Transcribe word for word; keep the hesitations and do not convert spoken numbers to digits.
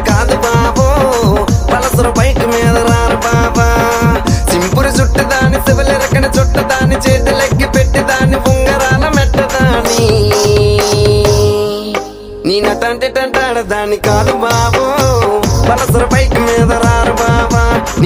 కాదు బాబో పలసర బైక్ మీద రారు బాబా సింపురు చుట్టదాని శివలెరకన చుట్టదాని చేతులెక్కి పెట్టిదాని ఉంగరాల మెట్టదాని నేనటంటే టంటాడదాని కాదు బాబో పలసర బైక్ మీద రారు బాబా